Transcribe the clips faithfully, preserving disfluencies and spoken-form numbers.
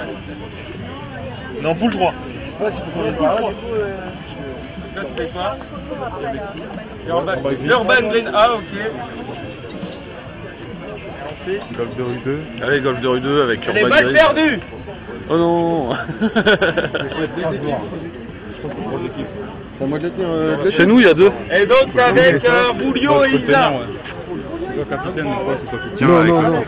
Non, poule trois. Ouais, tu peux pas le Là, tu fais quoi? Urban, Urban Green A, ok. Golf de rue deux. Allez, Golf de rue deux avec Les Urban balles Green. perdues. Oh non. C'est moi de les dire. Euh, Chez nous, il y a deux. Et donc avec euh, Boulio et Isa. C'est toi capitaine, mais quoi, c'est toi qui Tiens, tiens. avec Non, non, le- non.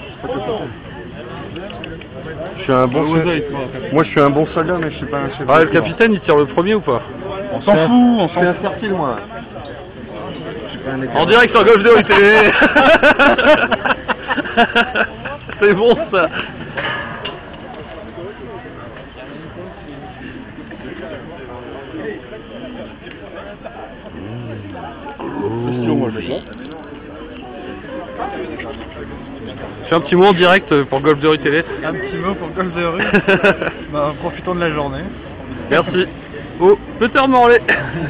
Je suis un bon soldat. Moi, je suis un bon soldat, mais je suis pas un chef. Ah, le capitaine, il tire le premier ou pas? On s'en fout, on s'en fout. Je suis un fertile, moi. Je suis pas un En direct sur Golf de rue télé. C'est bon ça. moi, je Fais un petit mot en direct pour Golf de rue télé. Un petit mot pour Golf de rue. Bah, profitons de la journée. Merci. Oh, Peter Morlaix.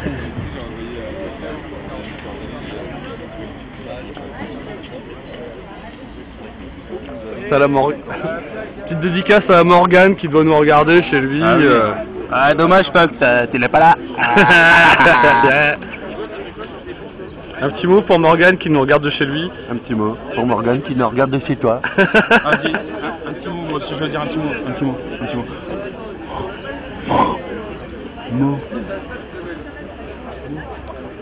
Ça la Mor... Petite dédicace à Morgane qui doit nous regarder chez lui. Ah, oui. euh... Ah, dommage, Fox, tu n'es pas là. Un petit mot pour Morgane qui nous regarde de chez lui. Un petit mot pour Morgane qui nous regarde de chez toi. Ah, dis, un, un petit mot, moi aussi je veux dire un petit mot, un petit mot, un petit mot. Mot.